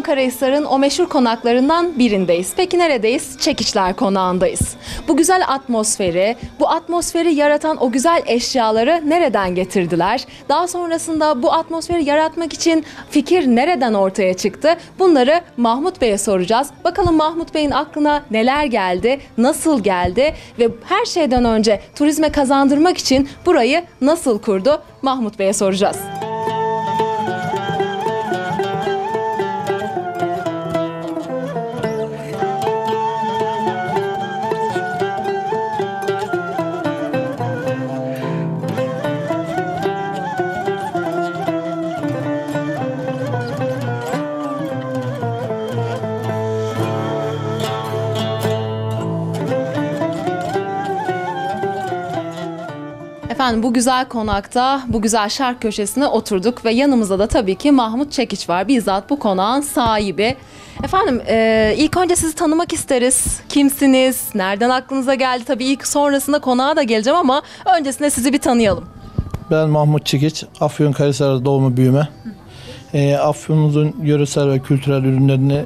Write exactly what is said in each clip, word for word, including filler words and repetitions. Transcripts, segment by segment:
Afyonkarahisar'ın o meşhur konaklarından birindeyiz. Peki neredeyiz? Çekiçler Konağı'ndayız. Bu güzel atmosferi, bu atmosferi yaratan o güzel eşyaları nereden getirdiler? Daha sonrasında bu atmosferi yaratmak için fikir nereden ortaya çıktı? Bunları Mahmut Bey'e soracağız. Bakalım Mahmut Bey'in aklına neler geldi, nasıl geldi ve her şeyden önce turizme kazandırmak için burayı nasıl kurdu? Mahmut Bey'e soracağız. Efendim bu güzel konakta, bu güzel şark köşesine oturduk ve yanımızda da tabii ki Mahmut Çekiç var. Bizzat bu konağın sahibi. Efendim e, ilk önce sizi tanımak isteriz. Kimsiniz? Nereden aklınıza geldi? Tabii ilk sonrasında konağa da geleceğim ama öncesinde sizi bir tanıyalım. Ben Mahmut Çekiç, Afyonkarahisar doğumu büyüme. E, Afyon'umuzun yöresel ve kültürel ürünlerini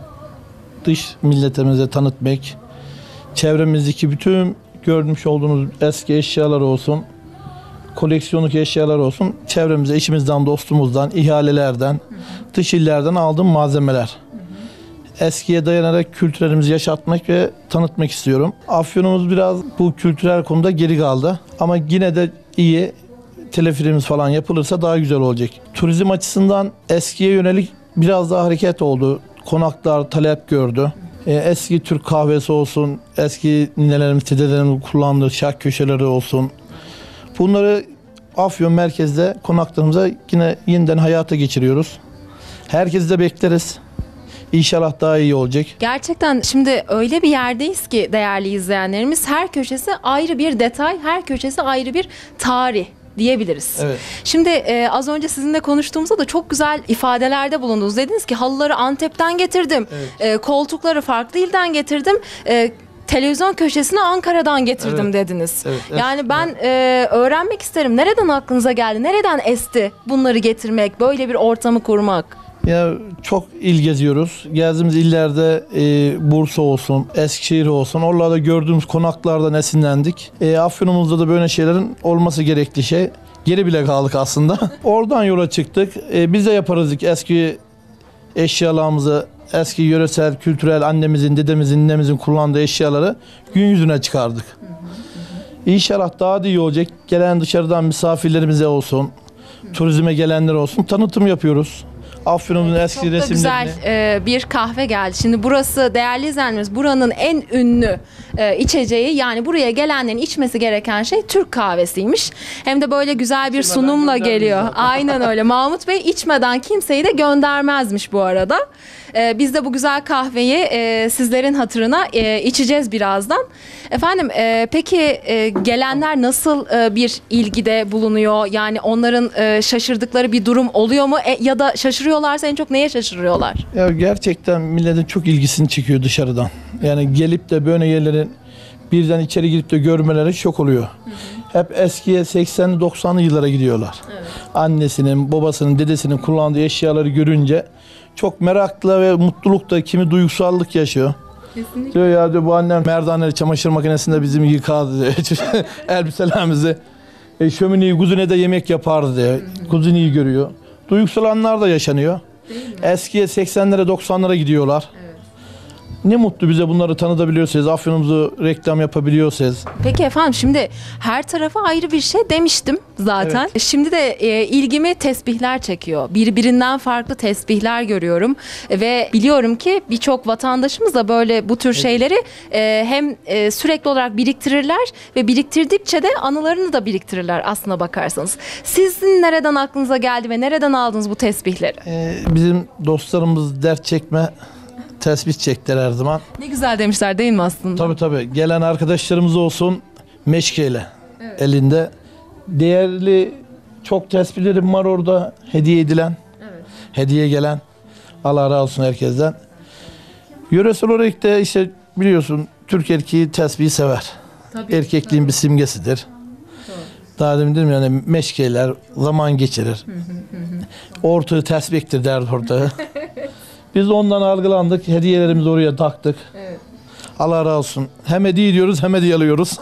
dış milletimize tanıtmak, çevremizdeki bütün görmüş olduğunuz eski eşyalar olsun, koleksiyonluk eşyalar olsun, çevremize, eşimizden, dostumuzdan, ihalelerden, hı hı. dış illerden aldığım malzemeler. Hı hı. Eskiye dayanarak kültürlerimizi yaşatmak ve tanıtmak istiyorum. Afyonumuz biraz bu kültürel konuda geri kaldı. Ama yine de iyi, telefilimiz falan yapılırsa daha güzel olacak. Turizm açısından eskiye yönelik biraz daha hareket oldu. Konaklar talep gördü. Hı hı. Eski Türk kahvesi olsun, eski ninelerimiz, dedelerimiz kullandığı şark köşeleri olsun. Bunları Afyon merkezde konaklarımıza yine yeniden hayata geçiriyoruz. Herkesi de bekleriz. İnşallah daha iyi olacak. Gerçekten şimdi öyle bir yerdeyiz ki değerli izleyenlerimiz, her köşesi ayrı bir detay, her köşesi ayrı bir tarih diyebiliriz. Evet. Şimdi e, az önce sizinle konuştuğumuzda da çok güzel ifadelerde bulundunuz. Dediniz ki halıları Antep'ten getirdim, evet. e, koltukları farklı ilden getirdim. E, Televizyon köşesini Ankara'dan getirdim, evet. dediniz. Evet, evet, yani ben evet. e, öğrenmek isterim. Nereden aklınıza geldi? Nereden esti bunları getirmek, böyle bir ortamı kurmak? Ya çok il geziyoruz. Gezdiğimiz illerde e, Bursa olsun, Eskişehir olsun. Oralarda gördüğümüz konaklardan esinlendik. E, Afyonumuzda da böyle şeylerin olması gerekli şey. Geri bile kaldık aslında. Oradan yola çıktık. E, biz de yaparız eski eşyalarımızı, eski yöresel, kültürel annemizin, dedemizin, ninemizin kullandığı eşyaları gün yüzüne çıkardık. Hı hı hı. İnşallah daha da iyi olacak. Gelen dışarıdan misafirlerimize olsun, hı. turizme gelenler olsun tanıtım yapıyoruz. Afyon'un eski çok resimlerini. Çok da güzel e, bir kahve geldi. Şimdi burası değerli izleyenlerimiz, buranın en ünlü e, içeceği, yani buraya gelenlerin içmesi gereken şey Türk kahvesiymiş. Hem de böyle güzel bir içmeden sunumla geliyor. Aynen öyle. Mahmut Bey içmeden kimseyi de göndermezmiş bu arada. E, biz de bu güzel kahveyi e, sizlerin hatırına e, içeceğiz birazdan. Efendim e, peki e, gelenler nasıl e, bir ilgide bulunuyor? Yani onların e, şaşırdıkları bir durum oluyor mu? E, ya da şaşırıyorlarsa en çok neye şaşırıyorlar? Ya gerçekten milletin çok ilgisini çekiyor dışarıdan. Yani gelip de böyle yerlerin birden içeri girip de görmeleri şok oluyor. Hı hı. Hep eskiye seksenli doksanlı yıllara gidiyorlar. Evet. Annesinin, babasının, dedesinin kullandığı eşyaları görünce çok merakla ve mutlulukla, kimi duygusallık yaşıyor. Kesinlikle. Diyor ya, diyor, bu annem merdaneli çamaşır makinesinde bizim yıkardı diyor. Elbiselerimizi. E, şömineyi, kuzinede yemek yapardı diyor. Kuzineyi görüyor. Duygusal anlar da yaşanıyor. Eskiye seksenlere doksanlara gidiyorlar. Evet. Ne mutlu bize bunları tanıtabiliyorsanız, Afyon'umuzu reklam yapabiliyorsanız. Peki efendim, şimdi her tarafa ayrı bir şey demiştim zaten. Evet. Şimdi de e, ilgimi tesbihler çekiyor. Birbirinden farklı tesbihler görüyorum. E, ve biliyorum ki birçok vatandaşımız da böyle bu tür evet. şeyleri e, hem e, sürekli olarak biriktirirler ve biriktirdikçe de anılarını da biriktirirler aslına bakarsanız. Sizin nereden aklınıza geldi ve nereden aldınız bu tesbihleri? Ee, bizim dostlarımız dert çekme, tesbih çektiler her zaman. Ne güzel demişler değil mi aslında? Tabii tabii. Gelen arkadaşlarımız olsun meşkeyle evet. elinde. Değerli çok tesbihlerim var orada, hediye edilen, evet. hediye gelen. Allah razı olsun herkesten. Yöresel olarak da işte biliyorsun Türk erkeği tesbihi sever. Tabii, Erkekliğin tabii. bir simgesidir. Doğru. Daha demin dedim yani meşkeler zaman geçirir. Ortağı tesbihtir derdi ortağı. Biz de ondan algılandık. Hediyelerimizi oraya taktık. Evet. Allah razı olsun. Hem hediye ediyoruz hem hediye alıyoruz.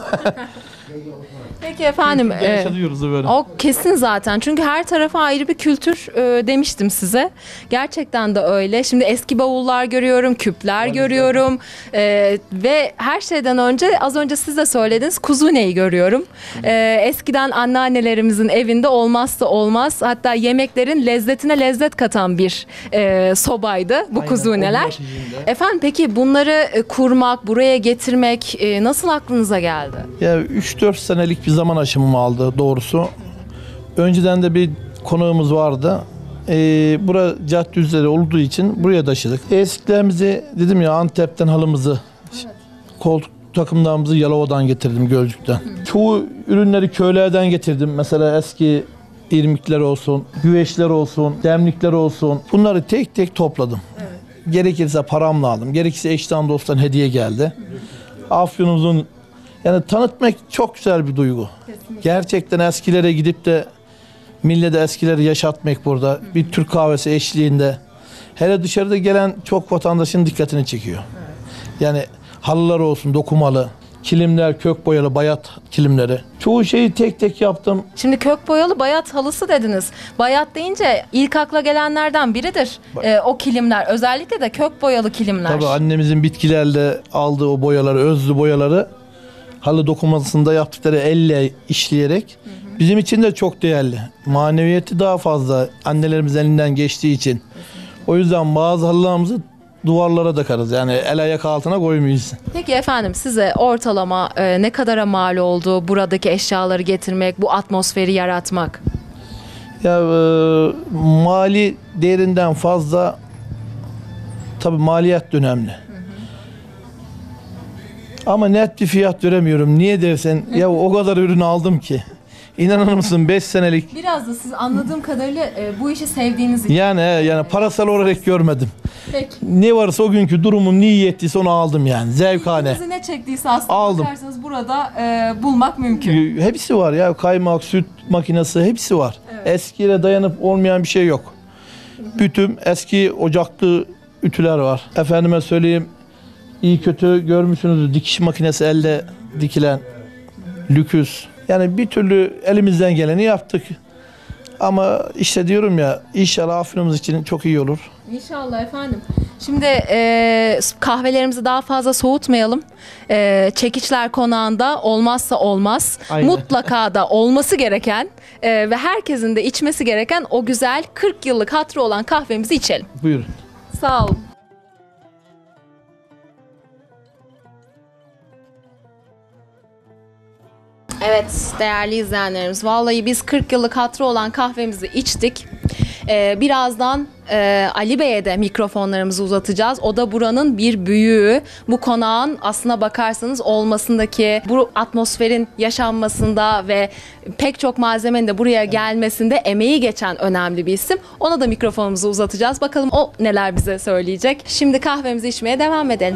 Peki efendim. e, Yaşatıyoruz da böyle. O kesin zaten. Çünkü her tarafa ayrı bir kültür e, demiştim size. Gerçekten de öyle. Şimdi eski bavullar görüyorum, küpler görüyorum. E, ve her şeyden önce az önce siz de söylediniz kuzuneyi görüyorum. E, eskiden anneannelerimizin evinde olmazsa olmaz. Hatta yemeklerin lezzetine lezzet katan bir e, sobaydı bu Aynen, kuzuneler. onun ateşinde. Efendim peki bunları e, kurmak, buraya getirmek e, nasıl aklınıza geldi? Ya üç dört senelik bir zaman aşımım aldı doğrusu. Önceden de bir konağımız vardı. Ee, bura cadde üzeri olduğu için buraya taşıdık. Esklerimizi dedim ya Antep'ten halımızı, koltuk takımlarımızı Yalova'dan getirdim Gölcük'ten. Çoğu ürünleri köylerden getirdim. Mesela eski irmikler olsun, güveçler olsun, demlikler olsun. Bunları tek tek topladım. Gerekirse paramla aldım. Gerekirse eşten dosttan hediye geldi. Afyonumuzun yani tanıtmak çok güzel bir duygu. Gerçekten eskilere gidip de millete eskileri yaşatmak burada. Bir Türk kahvesi eşliğinde. Hele dışarıda gelen çok vatandaşın dikkatini çekiyor. Yani halılar olsun dokumalı, kilimler kök boyalı bayat kilimleri. Çoğu şeyi tek tek yaptım. Şimdi kök boyalı bayat halısı dediniz. Bayat deyince ilk akla gelenlerden biridir e, o kilimler. Özellikle de kök boyalı kilimler. Tabii annemizin bitkilerle aldığı o boyaları, özlü boyaları halı dokumasında yaptıkları elle işleyerek bizim için de çok değerli. Maneviyeti daha fazla annelerimiz elinden geçtiği için. O yüzden bazı halılarımızı duvarlara takarız. Yani el ayak altına koymayız. Peki efendim size ortalama e, ne kadara mal oldu buradaki eşyaları getirmek, bu atmosferi yaratmak? Ya e, mali değerinden fazla tabii maliyet de önemli. Ama net bir fiyat veremiyorum. Niye dersen ya o kadar ürün aldım ki. İnanır mısın beş senelik. Biraz da siz anladığım kadarıyla e, bu işi sevdiğiniz için. Yani he, yani parasal olarak görmedim. Peki. Ne varsa o günkü durumum ne iyi ettiyse onu aldım yani. Zevkane. Sizi ne çektiyse aslında Aldım. bakarsanız burada e, bulmak mümkün. Hepsi var ya. Kaymak, süt makinesi hepsi var. Eskiye dayanıp olmayan bir şey yok. Bütün eski ocaklı ütüler var. Efendime söyleyeyim iyi kötü görmüşsünüz dikiş makinesi elde dikilen lüküs. Yani bir türlü elimizden geleni yaptık. Ama işte diyorum ya inşallah Afyonumuz için çok iyi olur. İnşallah efendim. Şimdi e, kahvelerimizi daha fazla soğutmayalım. E, Çekiçler Konağı'nda olmazsa olmaz. Aynen. Mutlaka da olması gereken e, ve herkesin de içmesi gereken o güzel kırk yıllık hatırı olan kahvemizi içelim. Buyurun. Sağ olun. Evet değerli izleyenlerimiz vallahi biz kırk yıllık hatırı olan kahvemizi içtik. Ee, birazdan e, Ali Bey'e de mikrofonlarımızı uzatacağız. O da buranın bir büyüğü. Bu konağın aslına bakarsanız olmasındaki, bu atmosferin yaşanmasında ve pek çok malzemenin de buraya gelmesinde emeği geçen önemli bir isim. Ona da mikrofonumuzu uzatacağız. Bakalım o neler bize söyleyecek. Şimdi kahvemizi içmeye devam edelim.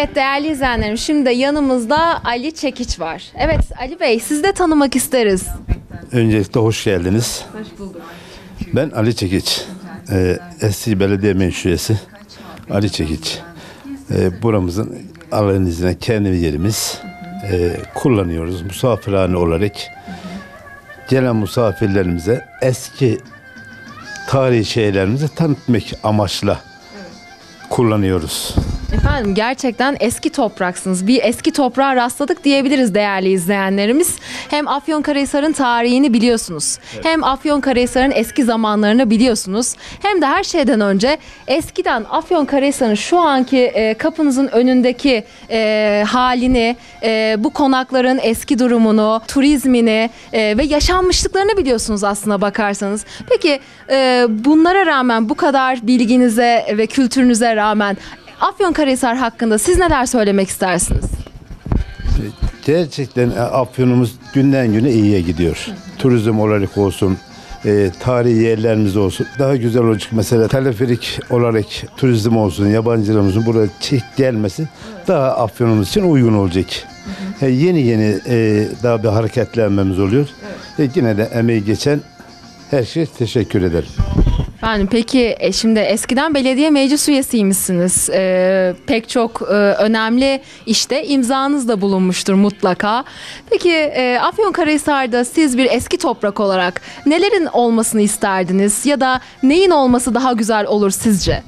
Evet değerli izleyenlerim, şimdi de yanımızda Ali Çekiç var. Evet Ali Bey, sizi de tanımak isteriz. Öncelikle hoş geldiniz. Hoş bulduk. Ben Ali Çekiç. Ee, Eski Belediye Meclis Üyesi Ali Çekiç. Ee, buramızın Allah'ın izniyle kendi yerimiz. Ee, kullanıyoruz misafirhane olarak. Gelen misafirlerimize eski tarihi şeylerimizi tanıtmak amaçla kullanıyoruz. Efendim gerçekten eski topraksınız. Bir eski toprağa rastladık diyebiliriz değerli izleyenlerimiz. Hem Afyonkarahisar'ın tarihini biliyorsunuz. Hem Afyonkarahisar'ın eski zamanlarını biliyorsunuz. Hem de her şeyden önce eskiden Afyonkarahisar'ın şu anki e, kapınızın önündeki e, halini, e, bu konakların eski durumunu, turizmini e, ve yaşanmışlıklarını biliyorsunuz aslına bakarsanız. Peki e, bunlara rağmen, bu kadar bilginize ve kültürünüze rağmen Afyonkarahisar hakkında siz neler söylemek istersiniz? Gerçekten Afyon'umuz günden güne iyiye gidiyor. Turizm olarak olsun, e, tarihi yerlerimiz olsun. Daha güzel olacak. Mesela teleferik olarak turizm olsun, yabancılarımızın buraya çek gelmesi daha Afyon'umuz için uygun olacak. E, yeni yeni e, daha bir hareketlenmemiz oluyor. E, yine de emeği geçen her şey teşekkür ederim. Efendim peki e, şimdi eskiden belediye meclis üyesiymişsiniz. E, pek çok e, önemli işte imzanız da bulunmuştur mutlaka. Peki e, Afyonkarahisar'da siz bir eski toprak olarak nelerin olmasını isterdiniz ya da neyin olması daha güzel olur sizce?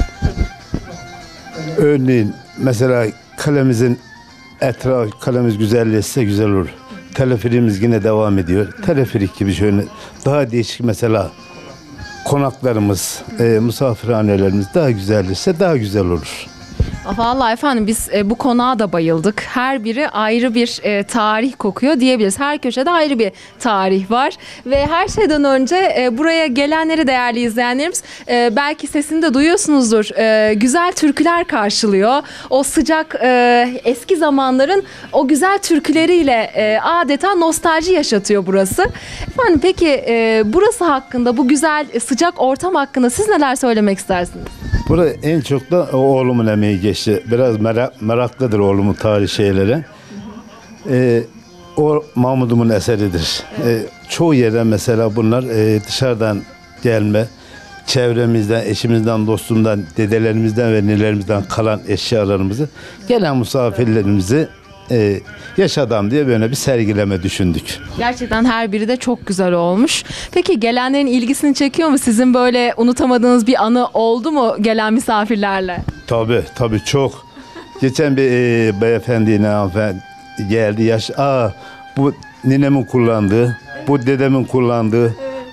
Örneğin mesela kalemizin etrafı, kalemiz güzelleşse güzel olur. Teleferiğimiz yine devam ediyor. Teleferik gibi şöyle daha değişik mesela konaklarımız, e, misafirhanelerimiz daha güzelleşse daha güzel olur. Vallahi efendim biz e, bu konağa da bayıldık. Her biri ayrı bir e, tarih kokuyor diyebiliriz. Her köşede ayrı bir tarih var. Ve her şeyden önce e, buraya gelenleri değerli izleyenlerimiz e, belki sesini de duyuyorsunuzdur. E, güzel türküler karşılıyor. O sıcak e, eski zamanların o güzel türküleriyle e, adeta nostalji yaşatıyor burası. Efendim peki e, burası hakkında, bu güzel e, sıcak ortam hakkında siz neler söylemek istersiniz? Burada en çok da oğlumun emeği geçti. Biraz merak, meraklıdır oğlumun tarih şeyleri. Ee, o Mahmud'umun eseridir. Ee, çoğu yerden mesela bunlar e, dışarıdan gelme, çevremizden, eşimizden, dostumdan, dedelerimizden ve nelerimizden kalan eşyalarımızı gelen misafirlerimizi e, yaş adam diye böyle bir sergileme düşündük. Gerçekten her biri de çok güzel olmuş. Peki gelenlerin ilgisini çekiyor mu? Sizin böyle unutamadığınız bir anı oldu mu gelen misafirlerle? Tabii tabii çok. Geçen bir e, beyefendi, ne hanımefendi geldi yaş. Aa bu ninemin kullandığı, bu dedemin kullandığı.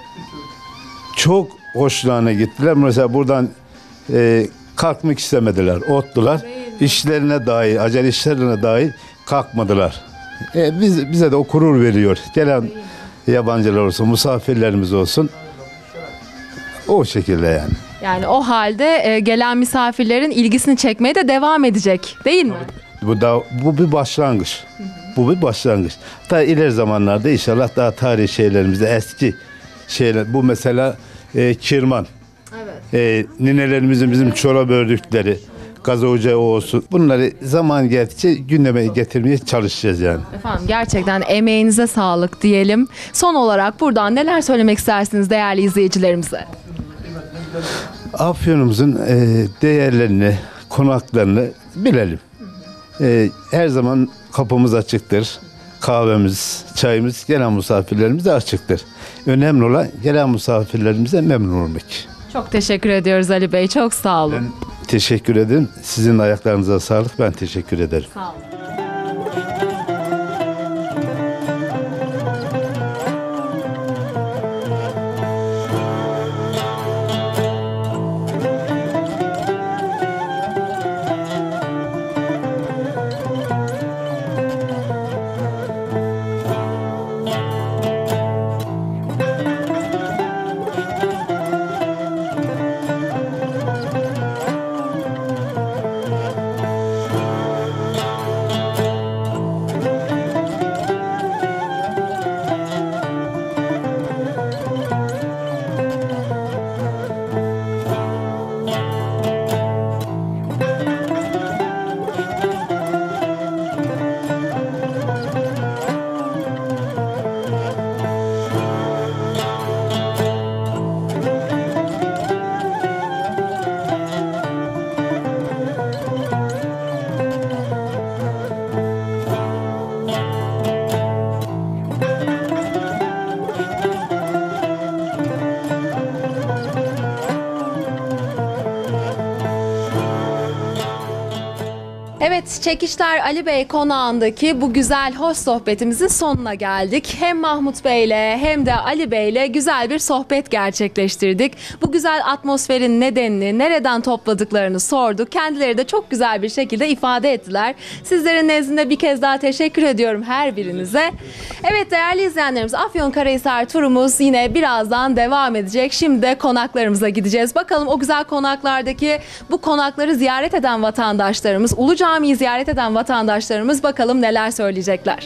Çok hoşlarına gittiler. Mesela buradan e, kalkmak istemediler. Ottular. İşlerine dair, acele işlerine dair kalkmadılar. E, biz, bize de o gurur veriyor. Gelen yabancılar olsun, misafirlerimiz olsun. O şekilde yani. Yani o halde e, gelen misafirlerin ilgisini çekmeye de devam edecek değil mi? Bu da bu bir başlangıç. Bu bir başlangıç. Daha ileri zamanlarda inşallah daha tarihi şeylerimizde eski şeyler. Bu mesela e, kirman. Evet. E, ninelerimizin bizim çorap ördükleri, gaz ocağı olsun. Bunları zaman geldikçe gündeme getirmeye çalışacağız yani. Efendim gerçekten emeğinize sağlık diyelim. Son olarak buradan neler söylemek istersiniz değerli izleyicilerimize? Afyonumuzun e, değerlerini, konaklarını bilelim. E, her zaman kapımız açıktır. Kahvemiz, çayımız gelen misafirlerimize açıktır. Önemli olan gelen misafirlerimize memnun olmak. Çok teşekkür ediyoruz Ali Bey. Çok sağ olun. Ben teşekkür ederim. Sizin ayaklarınıza sağlık. Ben teşekkür ederim. Sağ olun. Çekişler Ali Bey konağındaki bu güzel hoş sohbetimizin sonuna geldik. Hem Mahmut Bey'le hem de Ali Bey'le güzel bir sohbet gerçekleştirdik. Bu güzel atmosferin nedenini, nereden topladıklarını sorduk. Kendileri de çok güzel bir şekilde ifade ettiler. Sizlerin nezdinde bir kez daha teşekkür ediyorum her birinize. Evet değerli izleyenlerimiz, Afyonkarahisar turumuz yine birazdan devam edecek. Şimdi de konaklarımıza gideceğiz. Bakalım o güzel konaklardaki bu konakları ziyaret eden vatandaşlarımız, Ulu Cami'yi ziyaret eden vatandaşlarımız bakalım neler söyleyecekler.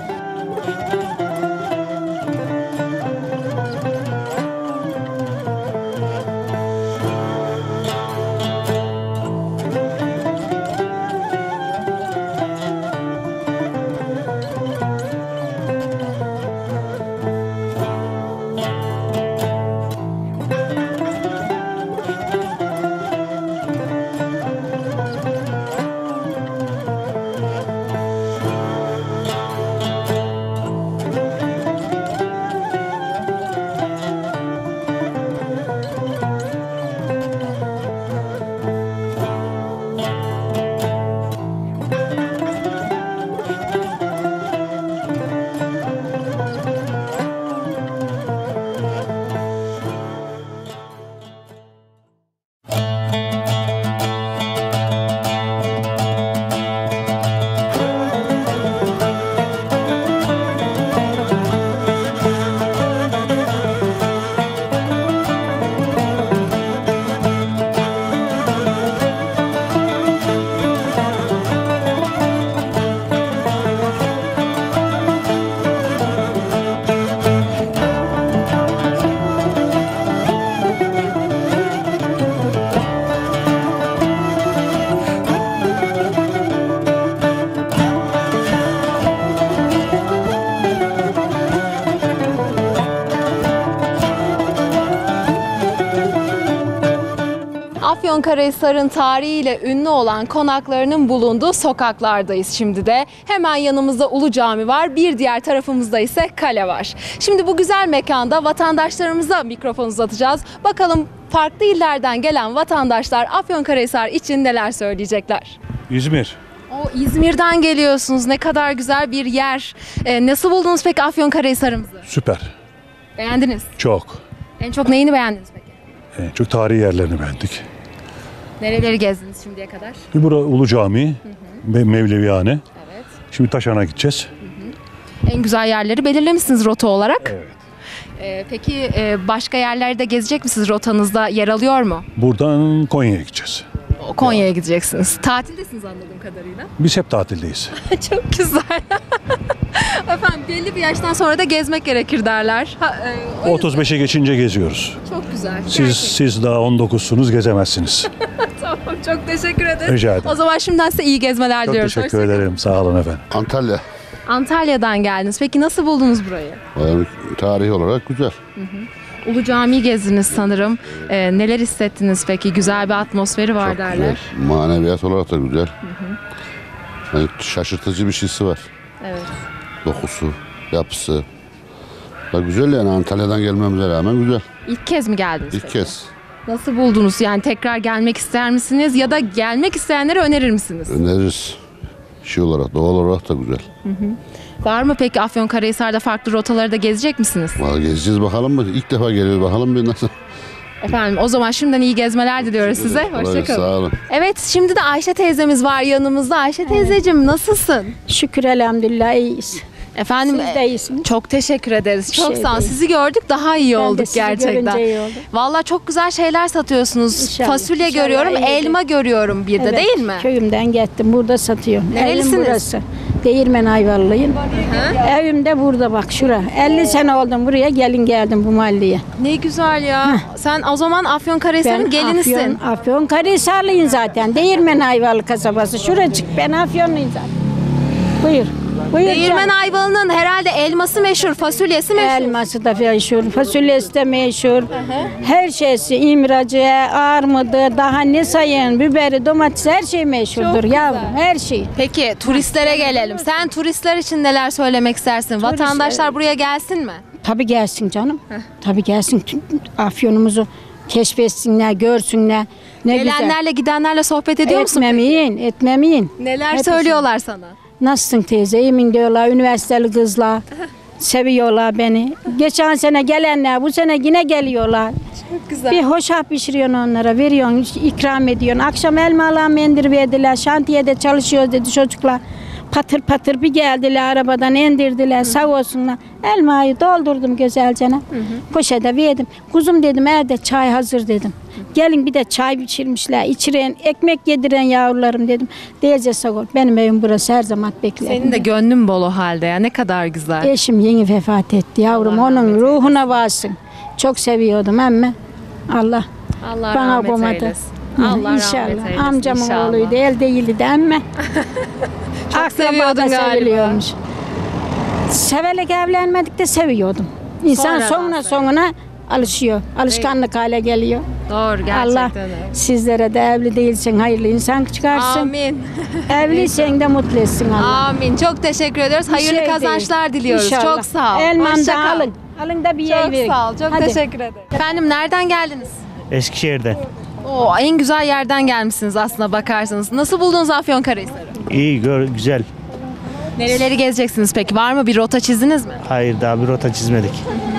Afyonkarahisar'ın tarihiyle ünlü olan konaklarının bulunduğu sokaklardayız şimdi de. Hemen yanımızda Ulu Cami var, bir diğer tarafımızda ise kale var. Şimdi bu güzel mekanda vatandaşlarımıza mikrofon uzatacağız. Bakalım farklı illerden gelen vatandaşlar Afyonkarahisar için neler söyleyecekler? İzmir. O İzmir'den geliyorsunuz. Ne kadar güzel bir yer. Ee, nasıl buldunuz peki Afyonkarahisar'ımızı? Süper. Beğendiniz. Çok. En çok neyini beğendiniz peki? En çok tarihi yerlerini beğendik. Nereleri gezdiniz şimdiye kadar? Bir bura Ulu Cami ve Mevleviyane. Evet. Şimdi Taşan'a gideceğiz. En güzel yerleri belirlemişsiniz rota olarak. Evet. Ee, peki e, başka yerlerde gezecek misiniz? Rotanızda yer alıyor mu? Buradan Konya'ya gideceğiz. O Konya'ya gideceksiniz. Tatildesiniz anladığım kadarıyla. Biz hep tatildeyiz. Çok güzel. Efendim belli bir yaştan sonra da gezmek gerekir derler. Ha, e, o yüzden- otuz beşe geçince geziyoruz. Çok güzel. Siz Gerçekten. siz daha on dokuzsunuz, gezemezsiniz. Tamam, çok teşekkür ederim. Rica ederim. O zaman şimdiden size iyi gezmeler Çok diliyoruz. teşekkür Hoşça kalın. ederim. Sağ olun efendim. Antalya. Antalya'dan geldiniz. Peki nasıl buldunuz burayı? Yani tarihi olarak güzel. Ulu Cami'yi gezdiniz sanırım. Ee, neler hissettiniz peki? Güzel bir atmosferi var Çok derler. güzel. Maneviyat olarak da güzel. Yani şaşırtıcı bir şeysi var. Evet. Dokusu, yapısı. Da güzel yani Antalya'dan gelmemize rağmen güzel. İlk kez mi geldiniz İlk peki? kez Nasıl buldunuz? Yani tekrar gelmek ister misiniz? Ya da gelmek isteyenlere önerir misiniz? öneririz. Şey olarak, doğal olarak da güzel. Var mı peki Afyonkarahisar'da farklı rotaları da gezecek misiniz? Vallahi gezeceğiz bakalım mı? İlk defa geliyoruz bakalım bir nasıl. Efendim o zaman şimdiden iyi gezmeler diliyoruz size. Kolay, Hoşçakalın. sağ olun. Evet şimdi de Ayşe teyzemiz var yanımızda. Ayşe teyzeciğim nasılsın? Şükür elhamdülillah iyiyiz. Efendim Siz de iyisiniz. çok teşekkür ederiz. Çok şey sağ olun. değil. Sizi gördük daha iyi Ben de olduk sizi gerçekten. görünce iyi oldum. Vallahi çok güzel şeyler satıyorsunuz. İnşallah, Fasulye inşallah görüyorum, iyidir. elma görüyorum bir de Evet, değil mi? Köyümden gittim. Burada satıyorum. Nerelisiniz? Evim burası. Değirmen Ayvarlıyım. Evim de burada bak şura. elli sene oldum buraya gelin geldim bu mahalleye. Ne güzel ya. Sen o zaman Afyonkarahisar'ın gelinisin. Afyon, Afyon Karahisarlıyım zaten. Değirmen Ayvarlı kasabası. Şuracık ben Afyonluyum zaten. Buyur. Buyur Değirmen canım. Ayvalı'nın herhalde elması meşhur, fasulyesi meşhur. Elması da meşhur, fasulyesi de meşhur. Her şeysi, imracı, armudu, daha ne sayın, biberi, domates her şey meşhurdur Çok yavrum, güzel. her şey. Peki turistlere gelelim. Sen turistler için neler söylemek istersin? Vatandaşlar buraya gelsin mi? Tabii gelsin canım. Tabii gelsin. Tüm Afyonumuzu Keşfetsinler, görsünler. Ne güzel. Gelenlerle gidenlerle sohbet ediyor musun? Etmemeyin, etmemeyin. Neler Hepsi. söylüyorlar sana? Nasılsın teyze? İyi mi diyorlar, üniversiteli kızlar. Seviyorlar beni. Geçen sene gelenler bu sene yine geliyorlar. Çok güzel. Bir hoşaf pişiriyorsun onlara, veriyorsun, ikram ediyorsun. Akşam elmalar mendil verdiler, şantiyede çalışıyoruz dedi çocuklar. Patır patır bir geldiler, arabadan indirdiler, sağ olsunlar. Elmayı doldurdum güzelce. Poşete verdim. Kuzum dedim, evde çay hazır dedim. Gelin bir de çay pişirmişler, içiren, ekmek yediren yavrularım dedim. Diyece sağ ol, benim evim burası, her zaman beklerim. Senin de gönlün bol o halde ya, ne kadar güzel. Eşim yeni vefat etti yavrum, Allah onun rahmet ruhuna varsın. Çok seviyordum ama Allah Allah bana rahmet koymadı. eylesin. Allah rahmet İnşallah. eylesin. Amcamın inşallah. oğluydu, el değildi ama. Çok seviyordun galiba. seviliyormuş. Severek evlenmedik de seviyordum. İnsan Sonradan sonuna sonuna alışıyor. Alışkanlık hale geliyor. Doğru, gerçekten Allah öyle. sizlere de evli değilsin, hayırlı insan çıkarsın. Amin. Evliysen de mutlu etsin Allah. Amin. Çok teşekkür ediyoruz. Bir Hayırlı şey kazançlar değil. diliyoruz. İnşallah. Çok sağ ol. Elmanı Hoşça da kal. alın. Alın da bir yer Çok verin. sağ ol. Çok Hadi. teşekkür ederim. Efendim nereden geldiniz? Eskişehir'den. Oo, en güzel yerden gelmişsiniz aslında bakarsanız. Nasıl buldunuz Afyonkarahisar'ı? İyi, gör, güzel. Nereleri gezeceksiniz peki? Var mı bir rota çizdiniz mi? Hayır, daha bir rota çizmedik.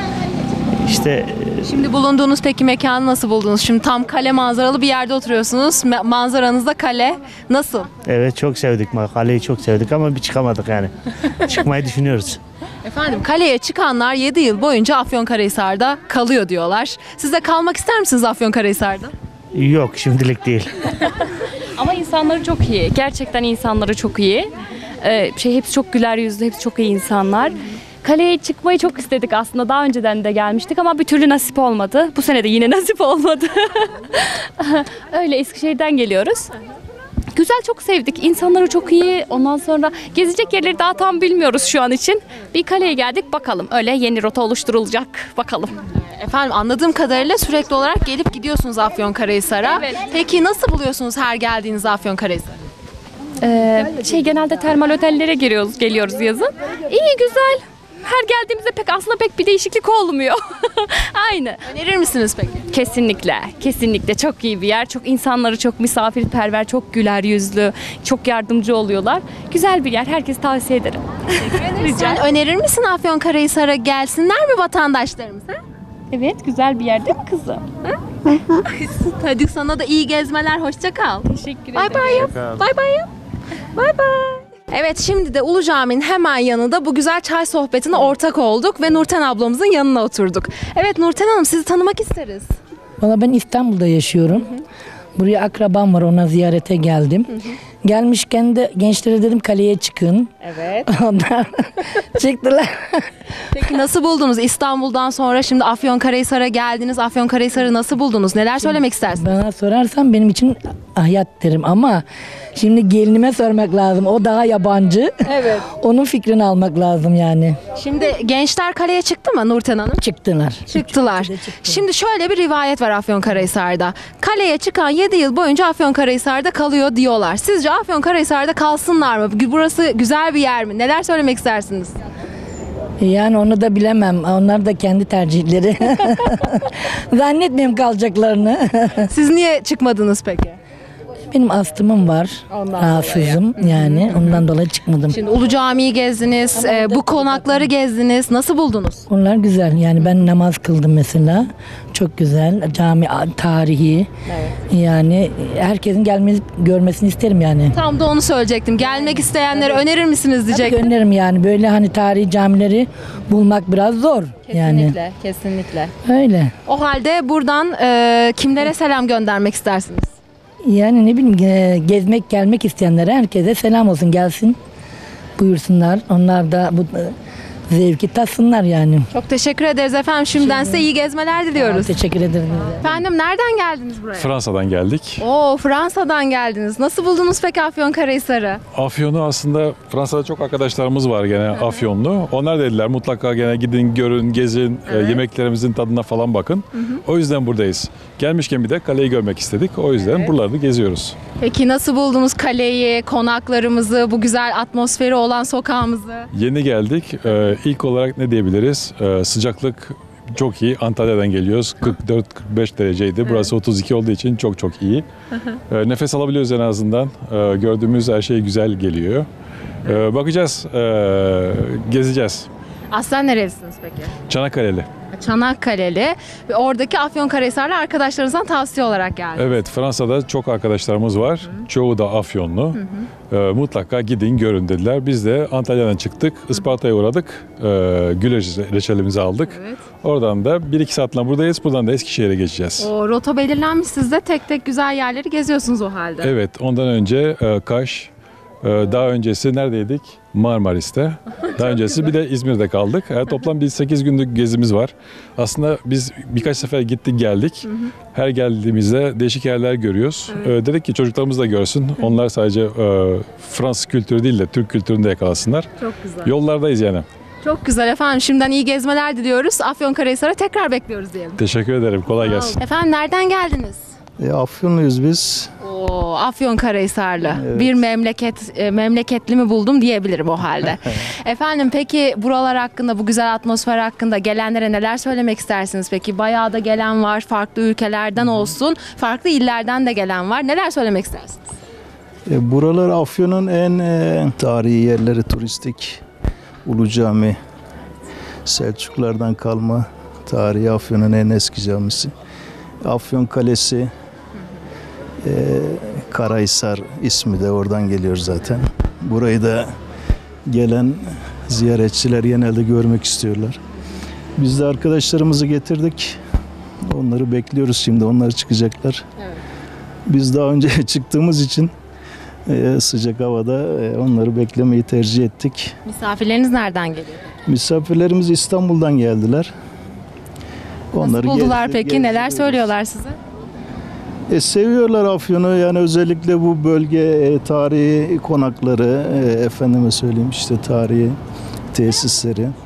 İşte Şimdi bulunduğunuz peki mekanı nasıl buldunuz? Şimdi tam kale manzaralı bir yerde oturuyorsunuz. Ma- Manzaranızda kale. Nasıl? evet, çok sevdik. Kaleyi çok sevdik ama bir çıkamadık yani. Çıkmayı düşünüyoruz. Efendim kaleye çıkanlar yedi yıl boyunca Afyonkarahisar'da kalıyor diyorlar. Siz de kalmak ister misiniz Afyonkarahisar'da? Yok, şimdilik değil. Ama insanları çok iyi. Gerçekten insanları çok iyi. Ee, şey hepsi çok güler yüzlü, hepsi çok iyi insanlar. Kaleye çıkmayı çok istedik aslında. Daha önceden de gelmiştik ama bir türlü nasip olmadı. Bu sene de yine nasip olmadı. Öyle Eskişehir'den geliyoruz. Güzel, çok sevdik. İnsanları çok iyi. Ondan sonra gezecek yerleri daha tam bilmiyoruz şu an için. Bir kaleye geldik, bakalım. Öyle yeni rota oluşturulacak. Bakalım. Efendim anladığım kadarıyla sürekli olarak gelip gidiyorsunuz Afyonkarahisar'a. Evet. Peki nasıl buluyorsunuz her geldiğinizde Afyonkarahisar'ı? Ee, şey genelde termal otellere giriyoruz, geliyoruz yazın. İyi, güzel. Her geldiğimizde pek aslında pek bir değişiklik olmuyor. Aynı. Önerir misiniz peki? Kesinlikle, kesinlikle çok iyi bir yer. Çok insanları çok misafirperver, çok güler yüzlü, çok yardımcı oluyorlar. Güzel bir yer. Herkes tavsiye ederim. Sen önerir misin Afyonkarahisar'a gelsinler mi vatandaşlarımız? Ha? Evet, güzel bir yer değil mi kızım? Hadi sana da iyi gezmeler. Hoşça kal. Teşekkür Bay bay yap. Bay bay yap. Bay bay. Evet, şimdi de Ulu Cami'nin hemen yanında bu güzel çay sohbetine ortak olduk ve Nurten ablamızın yanına oturduk. Evet Nurten Hanım, sizi tanımak isteriz. Valla ben İstanbul'da yaşıyorum. Buraya akrabam var, ona ziyarete geldim. Gelmişken de gençlere dedim kaleye çıkın. Evet. Onlar çıktılar. Peki nasıl buldunuz? İstanbul'dan sonra şimdi Afyonkarahisar'a geldiniz. Afyonkarahisar'ı nasıl buldunuz? Neler söylemek istersiniz? Bana sorarsan benim için hayat derim ama şimdi gelinime sormak lazım. O daha yabancı. Evet. Onun fikrini almak lazım yani. Şimdi gençler kaleye çıktı mı Nurten Hanım? Çıktılar. Çıktılar. Şimdi şöyle bir rivayet var Afyonkarahisar'da. Kaleye çıkan yedi yıl boyunca Afyonkarahisar'da kalıyor diyorlar. Sizce Afyonkarahisar'da kalsınlar mı? Burası güzel bir yer mi? Neler söylemek istersiniz? Yani onu da bilemem. Onlar da kendi tercihleri. Zannetmiyorum kalacaklarını. Siz niye çıkmadınız peki? Benim astımım var. Ondan Rahatsızım yani. Ondan dolayı çıkmadım. Şimdi Ulu Cami'yi gezdiniz, e, bu konakları gezdiniz. Nasıl buldunuz? Onlar güzel. Yani ben namaz kıldım mesela. Çok güzel. Cami tarihi. Yani herkesin gelmesi, görmesini isterim yani. Tam da onu söyleyecektim. Gelmek isteyenlere önerir misiniz diyecektim. Öneririm yani. Böyle hani tarihi camileri bulmak biraz zor. Yani Kesinlikle, kesinlikle. öyle. O halde buradan e, kimlere selam göndermek istersiniz? Yani ne bileyim e, gezmek gelmek isteyenlere herkese selam olsun, gelsin. Buyursunlar. Onlar da bu e, zevki tatsınlar yani. Çok teşekkür ederiz efendim. Şimdiden size iyi gezmeler diliyoruz. Teşekkür ederim. Efendim nereden geldiniz buraya? Fransa'dan geldik. Oo, Fransa'dan geldiniz. Nasıl buldunuz peki Afyonkarahisar'ı? Afyon'u aslında Fransa'da çok arkadaşlarımız var gene Afyonlu. Onlar dediler mutlaka gene gidin, görün, gezin, e, yemeklerimizin tadına falan bakın. O yüzden buradayız. Gelmişken bir de kaleyi görmek istedik. O yüzden buraları geziyoruz. Peki nasıl buldunuz kaleyi, konaklarımızı, bu güzel atmosferi olan sokağımızı? Yeni geldik. E, ilk olarak ne diyebiliriz? E, sıcaklık çok iyi. Antalya'dan geliyoruz. kırk dört kırk beş dereceydi. Burası otuz iki olduğu için çok çok iyi. E, nefes alabiliyoruz en azından. E, gördüğümüz her şey güzel geliyor. E, bakacağız, e, gezeceğiz. Aslen nerelisiniz peki? Çanakkale'li. Çanakkale'li ve oradaki Afyonkarahisarlı arkadaşlarınızdan tavsiye olarak geldi. Evet, Fransa'da çok arkadaşlarımız var. Hı. Çoğu da Afyonlu. Hı hı. E, mutlaka gidin, görün dediler. Biz de Antalya'dan çıktık. Isparta'ya uğradık. E, Gül reçelimizi aldık. Evet. Oradan da bir iki saatle buradayız. Buradan da Eskişehir'e geçeceğiz. O rota belirlenmiş, siz de tek tek güzel yerleri geziyorsunuz o halde. Evet, ondan önce e, Kaş, e, daha öncesi neredeydik? Marmaris'te. Daha öncesi bir de İzmir'de kaldık. Yani toplam bir sekiz günlük gezimiz var. Aslında biz birkaç sefer gittik geldik. Hı hı. Her geldiğimizde değişik yerler görüyoruz. Evet. Ee, dedik ki çocuklarımız da görsün. Hı. Onlar sadece e, Fransız kültürü değil de Türk kültürünü de yakalasınlar. Çok güzel. Yollardayız yani. Çok güzel efendim. Şimdiden iyi gezmeler diliyoruz. Afyonkarahisar'a tekrar bekliyoruz diyelim. Teşekkür ederim. Kolay gelsin. Efendim nereden geldiniz? E, Afyonluyuz biz. Oo, Afyonkarahisarlı. Evet. Bir memleket e, memleketli mi buldum diyebilirim o halde. Efendim peki buralar hakkında, bu güzel atmosfer hakkında gelenlere neler söylemek istersiniz peki? Bayağı da gelen var, farklı ülkelerden olsun, farklı illerden de gelen var. Neler söylemek istersiniz? E, buralar Afyon'un en e, tarihi yerleri, turistik. Ulu Cami, Selçuklardan kalma tarihi Afyon'un en eski camisi. Afyon Kalesi, e, Karahisar ismi de oradan geliyor zaten. Burayı da gelen ziyaretçiler genelde görmek istiyorlar. Biz de arkadaşlarımızı getirdik. Onları bekliyoruz şimdi. Onlar çıkacaklar. Evet. Biz daha önce çıktığımız için e, sıcak havada e, onları beklemeyi tercih ettik. Misafirleriniz nereden geliyor? Misafirlerimiz İstanbul'dan geldiler. Onları Nasıl buldular gezdi, peki? Gezdi, Neler söylüyorlar size? E, seviyorlar Afyon'u. Yani özellikle bu bölge e, tarihi konakları, e, efendime söyleyeyim işte tarihi tesisleri. Hı hı.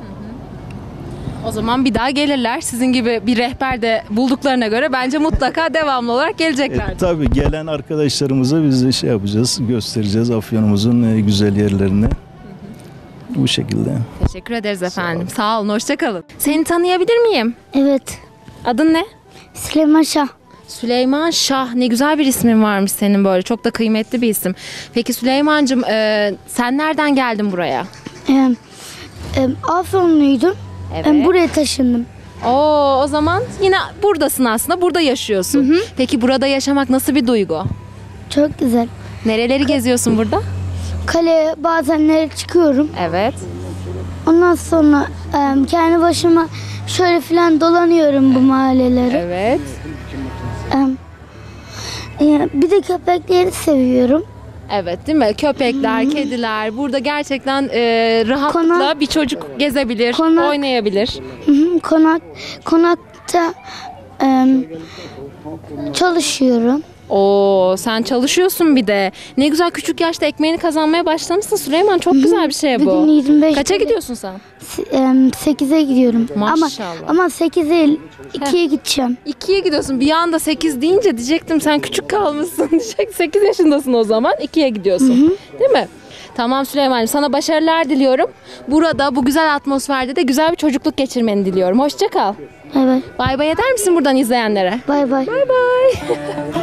O zaman bir daha gelirler. Sizin gibi bir rehber de bulduklarına göre bence mutlaka devamlı olarak gelecekler. E, tabii gelen arkadaşlarımıza biz de şey yapacağız, göstereceğiz Afyon'umuzun e, güzel yerlerini. Hı hı. Bu şekilde. Teşekkür ederiz efendim. Sağ, Sağ olun, hoşça kalın. Seni tanıyabilir miyim? Evet. Adın ne? Süleyman Şah. Süleyman Şah, ne güzel bir ismin varmış senin böyle. Çok da kıymetli bir isim. Peki Süleymancığım e, sen nereden geldin buraya? Ee, e, Afyonluydum. Evet. E, buraya taşındım. Oo, o zaman yine buradasın aslında. Burada yaşıyorsun. Hı hı. Peki burada yaşamak nasıl bir duygu? Çok güzel. Nereleri Ka- geziyorsun burada? Kaleye bazenleri çıkıyorum. Evet. Ondan sonra e, kendi başıma şöyle falan dolanıyorum bu mahalleleri. Evet. E, bir de köpekleri seviyorum. Evet, değil mi? Köpekler, hmm. kediler. Burada gerçekten e, rahatlıkla konak, bir çocuk gezebilir, konak, oynayabilir. Hı, konak, konakta e, çalışıyorum. Oo, sen çalışıyorsun bir de. Ne güzel, küçük yaşta ekmeğini kazanmaya başlamışsın Süleyman. Çok güzel bir şey bu. Bugün yirmi beş Kaça gidiyorsun sen? sekize gidiyorum. Maşallah. Ama, ama sekize değil, ikiye gideceğim. ikiye gidiyorsun. Bir anda sekiz deyince diyecektim sen küçük kalmışsın. Diyecek, sekiz yaşındasın o zaman. ikiye gidiyorsun. Hı hı. Değil mi? Tamam Süleyman'cığım, sana başarılar diliyorum. Burada bu güzel atmosferde de güzel bir çocukluk geçirmeni diliyorum. Hoşça kal. Evet. Bay bay eder misin buradan izleyenlere? Bay bay. Bay bay.